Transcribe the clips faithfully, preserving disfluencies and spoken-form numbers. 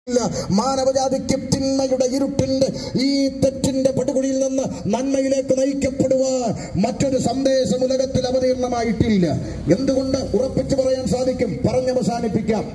മാനവജാതിക്ക് തിന്മയുടെ ഇരുട്ടിന്റെ ഈ തെറ്റിന്റെ പടുകുഴിയിൽ നിന്ന് നന്മയിലേക്ക് നയിക്കപ്പെടുവാൻ മറ്റൊരു സന്ദേശം ഉലകത്തിൽ അവതീർണമായിട്ടില്ല. എന്തുകൊണ്ട് ഉറപ്പിച്ചു പറയാൻ സാധിക്കും? പറഞ്ഞവസാനിപ്പിക്കാം.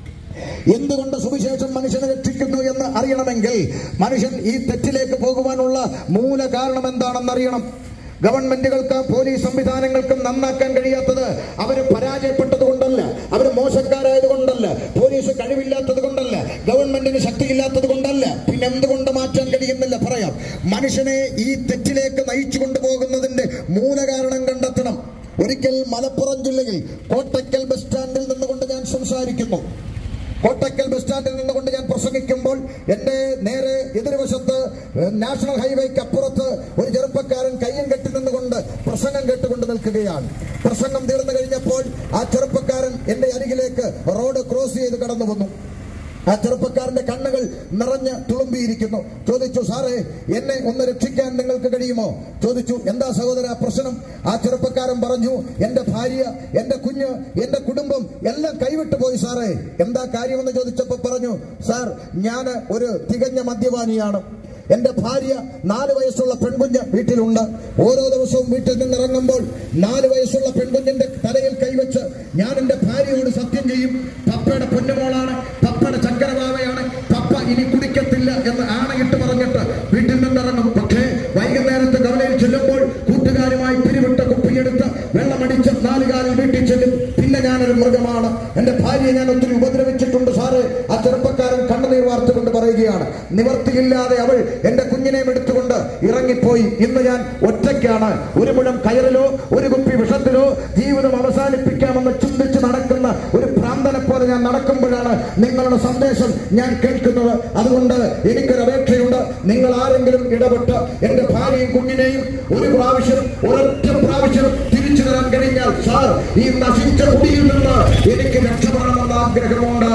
എന്തുകൊണ്ട് സുവിശേഷം മനുഷ്യനെ രക്ഷിക്കുന്നു എന്ന് അറിയണമെങ്കിൽ മനുഷ്യൻ ഈ തെറ്റിലേക്ക് പോകുവാനുള്ള മൂല കാരണം എന്താണെന്ന് അറിയണം. ഗവൺമെന്റുകൾക്ക് പോലീസ് സംവിധാനങ്ങൾക്കും നന്നാക്കാൻ കഴിയാത്തത് അവർ പരാജയപ്പെട്ടത് കൊണ്ടല്ല, അവർ മോശക്കാരായത് കൊണ്ടല്ല, പോലീസ് കഴിവില്ലാത്തത് കൊണ്ടല്ല, ഗവൺമെന്റിന് ശക്തിയില്ലാത്തത് കൊണ്ടല്ല. പിന്നെ എന്തുകൊണ്ട് മാറ്റാൻ കഴിയുന്നില്ല? പറയാം. മനുഷ്യനെ ഈ തെറ്റിലേക്ക് നയിച്ചു കൊണ്ടുപോകുന്നതിന്റെ മൂലകാരണം കണ്ടെത്തണം. ഒരിക്കൽ മലപ്പുറം ജില്ലയിൽ കോട്ടയ്ക്കൽ ബസ് സ്റ്റാൻഡിൽ നിന്നുകൊണ്ട് ഞാൻ സംസാരിക്കുന്നു. കോട്ടയ്ക്കൽ ബസ് സ്റ്റാൻഡിൽ നിന്നുകൊണ്ട് ഞാൻ പ്രസംഗിക്കുമ്പോൾ എന്റെ നേരെ എതിർവശത്ത് നാഷണൽ ഹൈവേക്ക് അപ്പുറത്ത് ഒരു ചെറുപ്പക്കാരൻ കയ്യും കെട്ടി നിന്നുകൊണ്ട് പ്രസംഗം കേട്ടുകൊണ്ട് നിൽക്കുകയാണ്. പ്രസംഗം തീർന്നു കഴിഞ്ഞപ്പോൾ ആ ചെറുപ്പക്കാരൻ എന്റെ അരികിലേക്ക് റോഡ് ക്രോസ് ചെയ്ത് കടന്നു വന്നു. ആ ചെറുപ്പക്കാരന്റെ കണ്ണുകൾ നിറഞ്ഞ് തുളുമ്പിയിരിക്കുന്നു. ചോദിച്ചു, സാറേ, എന്നെ ഒന്ന് രക്ഷിക്കാൻ നിങ്ങൾക്ക് കഴിയുമോ? ചോദിച്ചു, എന്താ സഹോദര പ്രശ്നം? ആ ചെറുപ്പക്കാരൻ പറഞ്ഞു, എന്റെ ഭാര്യ, എന്റെ കുഞ്ഞ്, എന്റെ കുടുംബം എല്ലാം കൈവിട്ടു പോയി സാറേ. എന്താ കാര്യമെന്ന് ചോദിച്ചപ്പോൾ പറഞ്ഞു, സാർ, ഞാൻ ഒരു തികഞ്ഞ മദ്യപാനിയാണ്. എന്റെ ഭാര്യ, നാല് വയസ്സുള്ള പെൺകുഞ്ഞ് വീട്ടിലുണ്ട്. ഓരോ ദിവസവും വീട്ടിൽ നിന്നിറങ്ങുമ്പോൾ നാല് വയസ്സുള്ള പെൺകുഞ്ഞിന്റെ തലയിൽ കൈവച്ച് ഞാൻ എന്റെ ഭാര്യയോട് സത്യം ചെയ്യും, പപ്പയുടെ പൊന്നുമോളാണ്, പപ്പയുടെ ചക്കരവാവയാണ്, പപ്പ ഇനി കുടിക്കത്തില്ല എന്ന് ആണയിട്ട് പറഞ്ഞിട്ട് വീട്ടിൽ നിന്നിറങ്ങും. പക്ഷേ വൈകുന്നേരത്ത് കവലയിൽ ചെല്ലുമ്പോൾ കൂട്ടുകാരുമായി പിരിവിട്ട കുപ്പിയെടുത്ത് വെള്ളമടിച്ച് നാലുകാലിൽ വീട്ടിൽ ചെല്ലും. പിന്നെ ഞാനൊരു മൃഗമാണ്, എന്റെ ഭാര്യയെ ഞാൻ ഒത്തിരി ഉപദ്രവിച്ചിട്ടുണ്ട് സാറ്. ആ ചെറുപ്പക്കാരൻ കണ്ണുനീർ വാർത്തുകൊണ്ട് പറയുകയാണ്, നിവർത്തിയില്ലാതെ അവൾ എന്റെ കുഞ്ഞിനെയും എടുത്തുകൊണ്ട് ഇറങ്ങിപ്പോയി. ഇന്ന് ഞാൻ ഒറ്റയ്ക്കാണ്. ഒരു മുഴം കയറിലോ ഒരു കുപ്പി വിഷത്തിലോ ജീവിതം അവസാനിപ്പിക്കാമെന്ന് ചിന്തിച്ച് നടക്കുന്ന ഒരു ഭ്രാന്തനെ പോലെ ഞാൻ നടക്കുമ്പോഴാണ് നിങ്ങളുടെ സന്ദേശം ഞാൻ കേൾക്കുന്നത്. അതുകൊണ്ട് എനിക്കൊരു അപേക്ഷയുണ്ട്. നിങ്ങൾ ആരെങ്കിലും ഇടപെട്ട് എന്റെ ഭാര്യയും കുഞ്ഞിനെയും ഒരു പ്രാവശ്യം, ഒരൊറ്റ പ്രാവശ്യം തിരിച്ചു തരാൻ കഴിഞ്ഞാൽ, സാർ, ഈ നശിച്ച കുടിയിൽ നിന്ന് എനിക്ക് രക്ഷപ്പെടണമെന്ന ആഗ്രഹമുണ്ട്.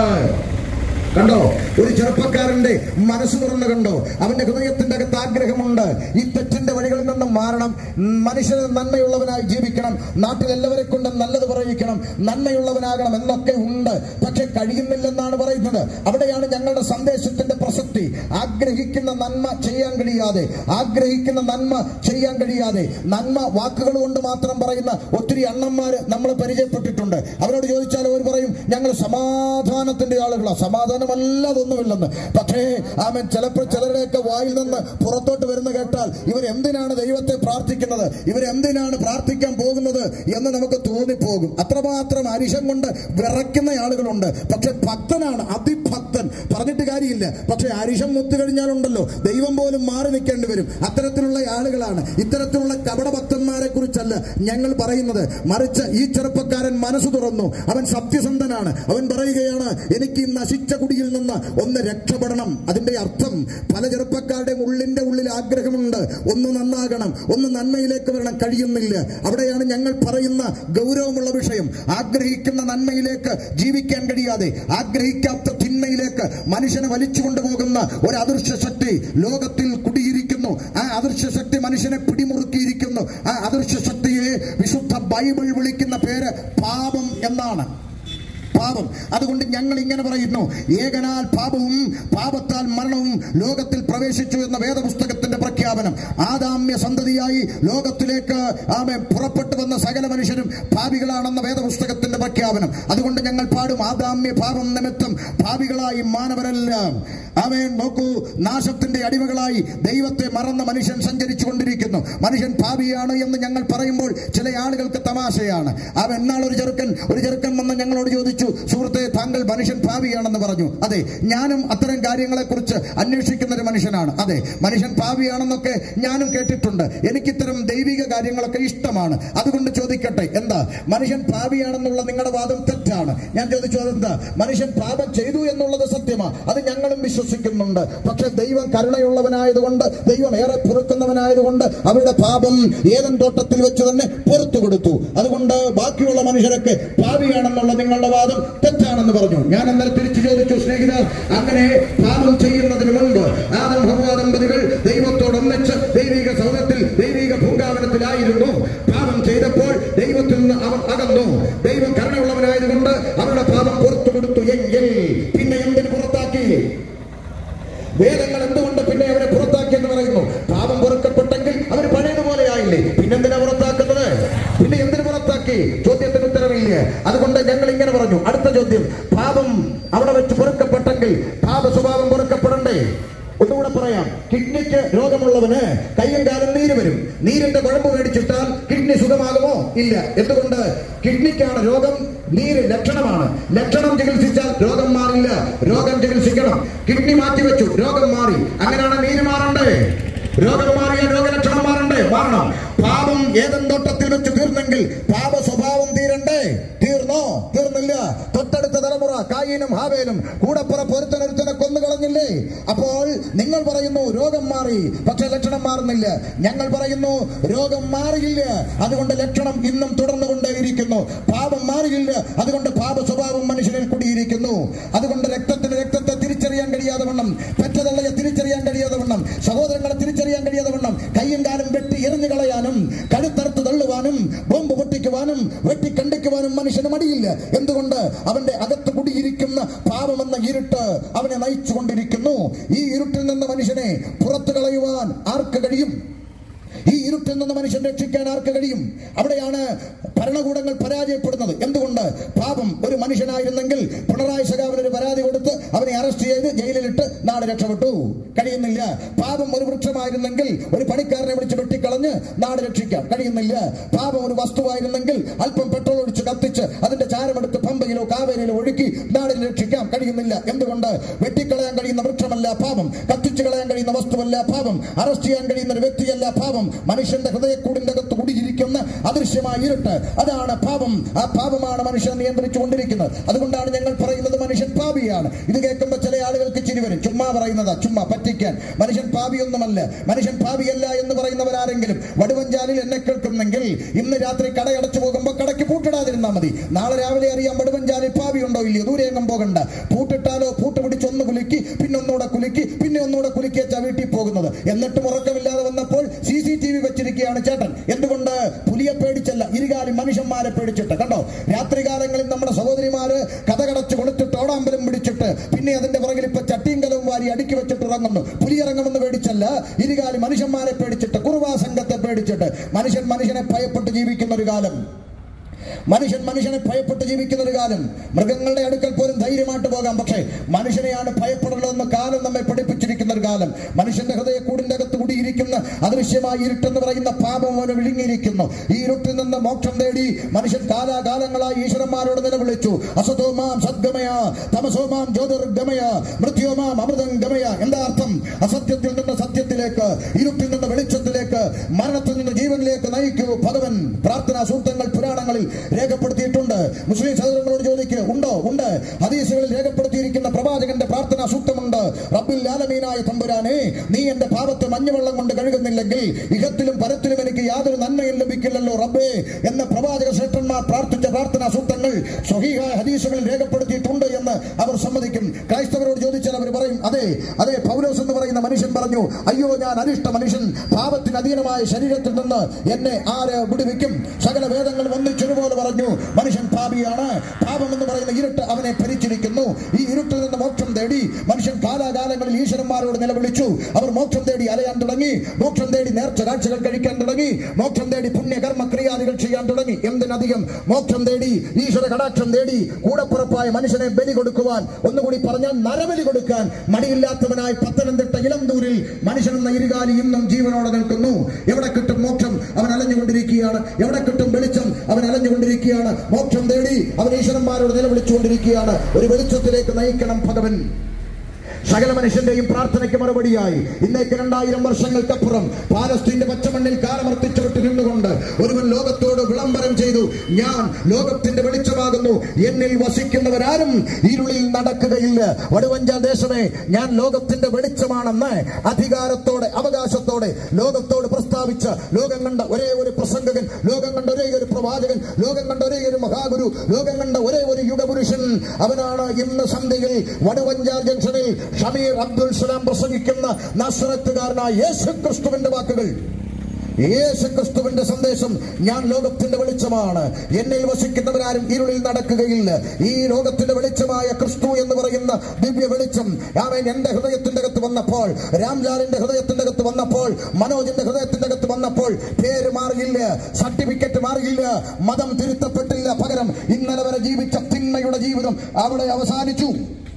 കണ്ടോ, ഒരു ചെറുപ്പക്കാരന്റെ മനസ്സ് തുറന്ന് കണ്ടോ? അവന്റെ ഹൃദയത്തിന്റെ അകത്ത് ആഗ്രഹമുണ്ട്. ഈ തെറ്റിന്റെ വഴികളിൽ നിന്നും മാറണം, മനുഷ്യന് നന്മയുള്ളവനായി ജീവിക്കണം, നാട്ടിലെല്ലാവരെ കൊണ്ട് നല്ലത് പറയിക്കണം, നന്മയുള്ളവനാകണം എന്നൊക്കെ ഉണ്ട്. പക്ഷെ കഴിയുന്നില്ലെന്നാണ് പറയുന്നത്. അവിടെയാണ് ഞങ്ങളുടെ സന്ദേശത്തിന്റെ പ്രസക്തി. ആഗ്രഹിക്കുന്ന നന്മ ചെയ്യാൻ കഴിയാതെ, ആഗ്രഹിക്കുന്ന നന്മ ചെയ്യാൻ കഴിയാതെ നന്മ വാക്കുകൾ കൊണ്ട് മാത്രം പറയുന്ന ഒത്തിരി അണ്ണന്മാര് നമ്മൾ പരിചയപ്പെട്ടിട്ടുണ്ട്. അവരോട് ചോദിച്ചാൽ അവർ പറയും, ഞങ്ങൾ സമാധാനത്തിന്റെ ആളുകളാണ്. സമാധാനം അല്ലാതൊന്നുമില്ലെന്ന്. പക്ഷേ ആമേൻ, ചിലപ്പോൾ ചിലരുടെയൊക്കെ വായിൽ നിന്ന് പുറത്തോട്ട് വരുന്ന കേട്ടാൽ ഇവർ എന്തിനാണ് ദൈവത്തെ പ്രാർത്ഥിക്കുന്നത്, ഇവരെന്തിനാണ് പ്രാർത്ഥിക്കാൻ പോകുന്നത് എന്ന് നമുക്ക് തോന്നിപ്പോകും. അത്രമാത്രം അരിശം കൊണ്ട് വിറയ്ക്കുന്ന ആളുകളുണ്ട്. പക്ഷെ ഭക്തനാണ്, അതിഭക്തൻ, പറഞ്ഞിട്ട് കാര്യമില്ല. പക്ഷെ അരിശം മുത്തു കഴിഞ്ഞാലുണ്ടല്ലോ, ദൈവം പോലും മാറി നിൽക്കേണ്ടി വരും. അത്തരത്തിലുള്ള ആളുകളാണ്. ഇത്തരത്തിലുള്ള കപടഭക്തന്മാരെ കുറിച്ചല്ല ഞങ്ങൾ പറയുന്നത്. മറിച്ച് ഈ ചെറുപ്പക്കാരൻ മനസ്സ് തുറന്നു, അവൻ സത്യസന്ധനാണ്. അവൻ പറയുകയാണ്, എനിക്ക് നശിച്ച കുടിയിൽ നിന്ന് ഒന്ന് രക്ഷപ്പെടണം. അതിന്റെ അർത്ഥം പല ചെറുപ്പക്കാരുടെയും ഉള്ളിന്റെ ഉള്ളിൽ ആഗ്രഹമുണ്ട്, ഒന്ന് നന്നാകണം, ഒന്ന് നന്മയിലേക്ക് വരണം, കഴിയുന്നില്ല. അവിടെയാണ് ഞങ്ങൾ പറയുന്ന ഗൗരവമുള്ള വിഷയം. ആഗ്രഹിക്കുന്ന നന്മയിലേക്ക് ജീവിക്കാൻ കഴിയാതെ ആഗ്രഹിക്കാത്ത തിന്മയിലേക്ക് മനുഷ്യനെ വലിച്ചു കൊണ്ടുപോകുന്ന ഒരു അദൃശ്യ ശക്തി ലോകത്തിൽ കുടിയിരിക്കുന്നു. ആ അദൃശ്യ ശക്തി മനുഷ്യനെ പിടിമുറുക്കിയിരിക്കുന്നു. ആ അദൃശ്യ ശക്തിയെ വിശുദ്ധ ബൈബിൾ വിളിക്കുന്ന പേര് പാപം എന്നാണ്. പാപം. അതുകൊണ്ട് ഞങ്ങൾ ഇങ്ങനെ പറയുന്നു, ഏകനാൽ പാപവും പാപത്താൽ മരണവും ലോകത്തിൽ പ്രവേശിച്ചു എന്ന വേദപുസ്തകത്തിന്റെ പ്രഖ്യാപനം. ആദാമ്യ സന്തതിയായി ലോകത്തിലേക്ക് ആമേ പുറപ്പെട്ടു വന്ന സകല മനുഷ്യരും പാപികളാണെന്ന വേദപുസ്തകത്തിന്റെ പ്രഖ്യാപനം. അതുകൊണ്ട് ഞങ്ങൾ പാടും, ആദാമ്യ പാപം നിമിത്തം പാപികളായി മാനവരെല്ലാം ആമേൻ. നോക്കൂ, നാശത്തിന്റെ അടിമകളായി ദൈവത്തെ മറന്ന മനുഷ്യൻ സഞ്ചരിച്ചു കൊണ്ടിരിക്കുന്നു. മനുഷ്യൻ പാപിയാണ് എന്ന് ഞങ്ങൾ പറയുമ്പോൾ ചില ആളുകൾക്ക് തമാശയാണ്. അവൻ എന്നാളൊരു ചെറുക്കൻ ഒരു ചെറുക്കൻ വന്ന് ഞങ്ങളോട് ചോദിച്ചു, സുഹൃത്തെ, താങ്കൾ മനുഷ്യൻ പാപിയാണെന്ന് പറഞ്ഞു. അതെ, ഞാനും അത്തരം കാര്യങ്ങളെ കുറിച്ച് അന്വേഷിക്കുന്ന ഒരു മനുഷ്യനാണ്. അതെ, മനുഷ്യൻ പാപിയാണെന്നൊക്കെ ഞാനും കേട്ടിട്ടുണ്ട്. എനിക്കിത്തരം ദൈവിക കാര്യങ്ങളൊക്കെ ഇഷ്ടമാണ്. അതുകൊണ്ട് ചോദിക്കട്ടെ, എന്താ മനുഷ്യൻ പാപിയാണെന്നുള്ള നിങ്ങളുടെ വാദം തെറ്റാണ്. ഞാൻ ചോദിച്ചു, അതെന്താ? മനുഷ്യൻ പാപം ചെയ്തു എന്നുള്ളത് സത്യമാണ്, അത് ഞങ്ങളും വിശ്വസിക്കുന്നുണ്ട്. പക്ഷെ ദൈവം കരുണയുള്ളവനായതുകൊണ്ട്, ദൈവം ഏറെ പൊറുക്കുന്നവനായതുകൊണ്ട് അവരുടെ പാപം ഏദൻ തോട്ടത്തിൽ വെച്ച് തന്നെ പുറത്തു കൊടുത്തു. അതുകൊണ്ട് ബാക്കിയുള്ള മനുഷ്യരൊക്കെ പാപിയാണെന്നുള്ള നിങ്ങളുടെ വാദം തെറ്റാണെന്ന് പറഞ്ഞു. ഞാൻ അന്നേരം തിരിച്ചു ചോദിച്ചു, സ്നേഹിതർ, അങ്ങനെ പാപം ചെയ്യുന്നതിന് മുൻപ് ആദം ഹവ്വ ദമ്പതികൾ ദൈവത്തോടൊന്നിച്ച് ദൈവിക സൗധത്തിൽ, ദൈവിക പൂങ്കാവനത്തിലായിരുന്നു. പാപം ചെയ്തപ്പോൾ ദൈവത്തിൽ നിന്ന് അവർ അകന്നു. ദൈവം കരുണയുള്ളവനായതുകൊണ്ട് അവരുടെ പാപം പുറത്തു കൊടുത്തു എങ്കിൽ പിന്നെ എന്തിന് പുറത്താക്കി? വേദങ്ങൾ എന്തുകൊണ്ട് പിന്നെ അവരെ പുറത്താക്കി എന്ന് പറയുന്നു? പാപം പൊറുക്കപ്പെട്ടെങ്കിൽ അവർ പഴയതുപോലെ ആയില്ലേ? പിന്നെന്തിനാ പുറത്താക്കുന്നത്? പിന്നെ എന്തിനു പുറത്താക്കി? ചോദ്യത്തിന് ഉത്തരവില്ല. അതുകൊണ്ട് ഞങ്ങൾ ഇങ്ങനെ പറഞ്ഞു. അടുത്ത ചോദ്യം, പാപം അവിടെ വെച്ച് പൊറുക്കപ്പെട്ടെങ്കിൽ പാപ സ്വഭാവം പൊറുക്കപ്പെടണ്ടേ? ഒന്നുകൂടെ പറയാം. കിഡ്നിക്ക് രോഗമുള്ളവന് കയ്യും കാലും നീര് വരും. നീരിന്റെ കുഴമ്പ് മേടിച്ചിട്ടാൽ കിഡ്നി സുഖമാകുമോ? ഇല്ല. എന്തുകൊണ്ട്? കിഡ്നിക്കാണ് രോഗം, നീര് ലക്ഷണമാണ്. ലക്ഷണം ചികിത്സിച്ചാൽ രോഗം മാറില്ല. രോഗം ചികിത്സിക്കണം. കിഡ്നി മാറ്റിവെച്ചു, രോഗം മാറി. അങ്ങനെയാണ് നീര് മാറണ്ടേ? രോഗം മാറിയ രോഗലക്ഷണം മാറണ്ടേ? മാറണം. പാപം ഏതൻ തോട്ടത്തിൽ വെച്ച് തീർന്നെങ്കിൽ പാപ സ്വഭാവം തീരണ്ടേ? തീർന്നോ? തീർന്നില്ല. തൊട്ടടുത്ത തലമുറ കായീനും ഹാബേലും കൂടപ്പുറപ്പ് ഒരുത്തനൊരുത്തനെ കൊന്നുകളഞ്ഞില്ലേ? അപ്പോൾ നിങ്ങൾ പറയുന്നു രോഗം മാറി, പക്ഷെ ലക്ഷണം മാറുന്നില്ല. ഞങ്ങൾ പറയുന്നു രോഗം മാറിയില്ല, അതുകൊണ്ട് ലക്ഷണം ഇന്നും തുടർന്നുകൊണ്ടേയിരിക്കുന്നു. പാപം മാറിയില്ല, അതുകൊണ്ട് പാപ സ്വഭാവം മനുഷ്യനിൽ കുടിയിരിക്കുന്നു. അതുകൊണ്ട് രക്തത്തിന് രക്തത്തെ തിരിച്ചറിയാൻ കഴിയാതെ വണ്ണം, പെറ്റതള്ളയെ തിരിച്ചറിയാൻ കഴിയാതെ വണ്ണം, സഹോദരങ്ങളെ തിരിച്ചറിയാൻ കഴിയാതെ വണ്ണം കയ്യും കാലും വെട്ടി എറിഞ്ഞു കളയാനും കഴുത്തറുത്ത് തള്ളുവാനും ബോംബ് പൊട്ടിക്കുവാനും വെട്ടിക്കണ്ടിക്കുവാനും മനുഷ്യന് മടിയില്ല. എന്തുകൊണ്ട്? അവന്റെ അകത്ത് കുടിയിരിക്കുന്ന പാപമെന്ന ഇരുട്ട് അവനെ നയിച്ചുകൊണ്ടിരിക്കുന്നു. ഈ ഇരുട്ടിൽ നിന്ന് മനുഷ്യനെ പുറത്തു കളയുവാൻ ആർക്ക് കഴിയും? ഈ ഇരുട്ടിൽ നിന്ന് മനുഷ്യൻ രക്ഷിക്കാൻ ആർക്ക് കഴിയും? അവിടെയാണ് ഭരണകൂടങ്ങൾ പരാജയപ്പെടുന്നത്. എന്തുകൊണ്ട്? പാപം ഒരു മനുഷ്യനായിരുന്നെങ്കിൽ പിണറായി സഖാവിന് ഒരു പരാതി കൊടുത്ത് അവനെ അറസ്റ്റ് ചെയ്ത് ജയിലിലിട്ട് നാട് രക്ഷപ്പെട്ടു. കഴിയുന്നില്ല. പാപം ഒരു വൃക്ഷമായിരുന്നെങ്കിൽ ഒരു പണിക്കാരനെ വിളിച്ച് വെട്ടിക്കളഞ്ഞ് നാട് രക്ഷിക്കാം. കഴിയുന്നില്ല. പാപം ഒരു വസ്തുവായിരുന്നെങ്കിൽ അല്പം പെട്രോൾ ഒഴിച്ച് കത്തിച്ച് അതിന്റെ ചാരമെടുത്ത് പമ്പയിലോ കാവേരിയിലോ ഒഴുക്കി നാടിനെ രക്ഷിക്കാം. കഴിയുന്നില്ല. എന്തുകൊണ്ട്? വെട്ടിക്കളയാൻ കഴിയുന്ന വൃക്ഷമല്ല പാപം, കത്തിച്ചു കളയാൻ കഴിയുന്ന വസ്തുവല്ല പാപം, അറസ്റ്റ് ചെയ്യാൻ കഴിയുന്ന ഒരു വ്യക്തിയല്ല പാപം. മനുഷ്യന്റെ ഹൃദയക്കൂടിന്റെ അകത്ത് കുടിയിരിക്കുന്ന അദൃശ്യമായ ഇരുട്ട്, അതാണ് പാപം. ആ പാപമാണ് മനുഷ്യനെ നിയന്ത്രിച്ചുകൊണ്ടിരിക്കുന്നത്. അതുകൊണ്ടാണ് ഞങ്ങൾ പറയുന്നത് മനുഷ്യൻ പാപിയാണ്. ഇത് കേൾക്കുമ്പോൾ ചില ആളുകൾക്ക് ചിരി വരും. ചുമ്മാ പറയുന്നതാ, ചുമ്മാ പറ്റിക്കാൻ. മനുഷ്യൻ പാപിയൊന്നുമല്ല. മനുഷ്യൻ പാപിയല്ല എന്ന് പറയുന്നവരാരെങ്കിലും വടുവഞ്ചാലിൽ എന്നെ കേൾക്കുന്നെങ്കിൽ ഇന്ന് രാത്രി കടയടച്ചു പോകുമ്പോൾ കടയ്ക്ക് പൂട്ടിടാതിരുന്നാൽ മതി. നാളെ രാവിലെ അറിയാം വടുവഞ്ചാലിൽ പാപിയുണ്ടോ ഇല്ലയോ. ദൂരെയെങ്ങും പോകണ്ട. പൂട്ടിട്ടാലോ പൂട്ട് പിടിച്ചൊന്ന് കുലുക്കി പിന്നെ ഒന്നുകൂടെ കുലുക്കി പിന്നെ ഒന്നുകൂടെ കുലുക്കിയച്ചാ വീട്ടിൽ പോകുന്നത്. എന്നിട്ടും ഉറക്കമില്ലാതെ വന്നപ്പോൾ സി സി ടി വി വെച്ചിരിക്കുകയാണ് ചേട്ടൻ. എന്തുകൊണ്ട്? പുലിയെ പേടിച്ചല്ല, ഇരുകാലി മനുഷ്യന്മാരെ പേടിച്ചിട്ട്. കണ്ടോ, രാത്രികാലങ്ങളിൽ നമ്മുടെ സഹോദരിമാര് കഥകടച്ച് കൊടുത്തിട്ട് ഓടാമ്പലം പിടിച്ചിട്ട് പിന്നെ അതിന്റെ പുറകിൽ ഇപ്പൊ ചട്ടിയും കലവും വാരി അടുക്കി വെച്ചിട്ട് ഇറങ്ങുന്നു. പുലി ഇറങ്ങുമെന്ന് പേടിച്ചല്ല, ഇരുകാലി മനുഷ്യന്മാരെ പേടിച്ചിട്ട്, കുറുവാ സംഘത്തെ പേടിച്ചിട്ട്. മനുഷ്യൻ മനുഷ്യനെ ഭയപ്പെട്ട് ജീവിക്കുന്ന ഒരു കാലം, മനുഷ്യൻ മനുഷ്യനെ ഭയപ്പെട്ട് ജീവിക്കുന്ന ഒരു കാലം. മൃഗങ്ങളുടെ അടുക്കൽ പോലും ധൈര്യമായിട്ട് പോകാം, പക്ഷേ മനുഷ്യനെയാണ് ഭയപ്പെടണമെന്ന് കാലം നമ്മെ പഠിപ്പിച്ചിരിക്കുന്ന ഒരു കാലം. മനുഷ്യന്റെ ഹൃദയക്കൂടിന്റെ അകത്ത് കൂടിയിരിക്കുന്ന അദൃശ്യമായ ഇരുട്ടെന്ന് പറയുന്ന പാപം അവന് വിഴുങ്ങിയിരിക്കുന്നു. ഈ ഇരുട്ടിൽ നിന്ന് മോക്ഷം തേടി മനുഷ്യൻ കാലാകാലങ്ങളായി ഈശ്വരന്മാരോട് നിലവിളിച്ചു. അസതോമാം സദ്ഗമയ, തമസോമാം ജ്യോതിർഗമയ, മൃത്യോമാം അമൃതം ഗമയ. എന്താ അർത്ഥം? അസത്യത്തിൽ നിന്ന് സത്യത്തിലേക്ക്, ഇരുട്ടിൽ നിന്ന് വെളിച്ചത്തിലേക്ക്, മരണത്തിൽ നിന്ന് ജീവനിലേക്ക് നയിക്കൂ ഭഗവൻ. പ്രാർത്ഥനാ സൂക്തങ്ങൾ പുരാണങ്ങളിൽ രേഖപ്പെടുത്തിയിട്ടുണ്ട്. മുസ്ലിം സഹോദരങ്ങളോട് ചോദിക്കുക, ഉണ്ടോ? ഉണ്ട്. ഹദീസുകളിൽ രേഖപ്പെടുത്തിയിരിക്കുന്ന പ്രവാചകന്റെ പ്രാർത്ഥനാ സൂക്തമുണ്ട്. റബ്ബിൽ ആലമീനായ തമ്പുരാനെ, നീ എന്റെ പാപത്തെ മഞ്ഞവെള്ളം കൊണ്ട് കഴുകുന്നില്ലെങ്കിൽ ഇഹത്തിലും പരത്തിലും എനിക്ക് യാതൊരു നന്മയും ലഭിക്കില്ലല്ലോ റബ്ബേ എന്ന പ്രവാചക ശ്രേഷ്ഠന്മാർ പ്രാർത്ഥിച്ച പ്രാർത്ഥനാ സൂക്തങ്ങൾ സ്വഹീഹായ ഹദീസുകളിൽ രേഖപ്പെടുത്തിയിട്ടുണ്ട് എന്ന് അവർ സമ്മതിക്കും. ക്രൈസ്തവരോട് ചോദിച്ചാൽ അവർ പറയും, അതെ അതെ പൗലോസ് എന്ന് പറയുന്ന മനുഷ്യൻ പറഞ്ഞു, അയ്യോ ഞാൻ അരിഷ്ട മനുഷ്യൻ, പാപത്തിന് അധീനമായ ശരീരത്തിൽ നിന്ന് എന്നെ ആര് വിടുവിക്കും? സകല വേദങ്ങൾ ഒന്നിച്ചൊരുപോലെ പറഞ്ഞു മനുഷ്യൻ പാപിയാണ്. പാപം എന്ന് പറയുന്ന ഇരുട്ട് അവനെ ഭരിച്ചിരിക്കുന്നു. ഈ ഇരുട്ടിൽ നിന്ന് മോക്ഷം തേടി മനുഷ്യൻ കാലാകാലങ്ങളിൽ ഈശ്വരന്മാരോട് നിലവിളിച്ചു. അവർ മോക്ഷം തേടി അലയാൻ തുടങ്ങി, മോക്ഷം തേടി നേർച്ച കാഴ്ചകൾ കഴിക്കാൻ തുടങ്ങി, മോക്ഷം തേടി പുണ്യകർമ്മ ക്രിയാദികൾ ചെയ്യാൻ തുടങ്ങി. എന്തിനധികം മോക്ഷം തേടി, ഈശ്വര കടാക്ഷം തേടി, കൂടപ്പുറപ്പായ മനുഷ്യനെ ബലി കൊടുക്കുവാൻ, ഒന്നുകൂടി പറഞ്ഞാൽ നരബലി കൊടുക്കാൻ മടിയില്ലാത്തവനായി പത്തനംതിട്ട ഇളംതൂരിൽ മനുഷ്യൻ എന്ന ഇരുകാലി ഇന്നും ജീവനോടെ നിൽക്കുന്നു. എവിടെ കിട്ടും മോക്ഷം? അവൻ അലഞ്ഞുകൊണ്ടിരിക്കുകയാണ്. എവിടെ കിട്ടും വെളിച്ചം? അവൻ അലഞ്ഞുകൊണ്ടിരിക്കുകയാണ്. മോക്ഷം തേടി അവൻ ഈശ്വരന്മാരോട് നിലവിളിച്ചുകൊണ്ടിരിക്കുകയാണ്. ഒരു വെളിച്ചത്തിലേക്ക് നയിക്കണം ഭഗവൻ. സകല മനുഷ്യന്റെയും പ്രാർത്ഥനയ്ക്ക് മറുപടിയായി ഇന്നേക്ക് രണ്ടായിരം വർഷങ്ങൾക്കപ്പുറം പാലസ്തീന്റെ പച്ചമണ്ണിൽ കാലമർത്തിച്ചവിട്ട് നിന്നുകൊണ്ട് ഒരുവൻ ലോകത്തോട് വിളംബരം ചെയ്തു, ഞാൻ ലോകത്തിന്റെ വെളിച്ചമാകുന്നു, എന്നിൽ വസിക്കുന്നവരാരും ഇരുളിൽ നടക്കുകയില്ല. വടുവഞ്ചാൽ ദേശമേ, ഞാൻ ലോകത്തിന്റെ വെളിച്ചമാണെന്ന് അധികാരത്തോടെ അവകാശത്തോടെ ലോകത്തോട് പ്രസ്താവിച്ച, ലോകം കണ്ട ഒരേ ഒരു പ്രസംഗകൻ, ലോകം കണ്ട ഒരേ ഒരു പ്രവാചകൻ, ലോകം കണ്ട ഒരേ ഒരു മഹാഗുരു, ലോകം കണ്ട ഒരേ ഒരു യുഗപുരുഷൻ, അവനാണ് ഇന്ന് സന്ധ്യയിൽ വടുവഞ്ചാൽ ജംഗ്ഷനിൽ ഷമീർ അബ്ദുൽ സലാം പ്രസംഗിക്കുന്ന നസ്രത്തുകാരനായ യേശു ക്രിസ്തുവിന്റെ വാക്കുകൾ. യേശു ക്രിസ്തുവിന്റെ സന്ദേശം, ഞാൻ ലോകത്തിന്റെ വെളിച്ചമാണ്, എന്നിൽ വസിക്കുന്നവരാരും ഇരുളിൽ നടക്കുകയില്ല. ഈ ലോകത്തിന്റെ വെളിച്ചമായ ക്രിസ്തു എന്ന് പറയുന്ന ദിവ്യ വെളിച്ചം അവൻ എന്റെ ഹൃദയത്തിന്റെ അകത്ത് വന്നപ്പോൾ, രാംലാലിന്റെ ഹൃദയത്തിന്റെ അകത്ത് വന്നപ്പോൾ, മനോജിന്റെ ഹൃദയത്തിന്റെ അകത്ത് വന്നപ്പോൾ പേര് മാറിയില്ല, സർട്ടിഫിക്കറ്റ് മാറിയില്ല, മതം തിരുത്തപ്പെട്ടില്ല. പകരം ഇന്നലെ വരെ ജീവിച്ച തിന്മയുടെ ജീവിതം അവിടെ അവസാനിച്ചു.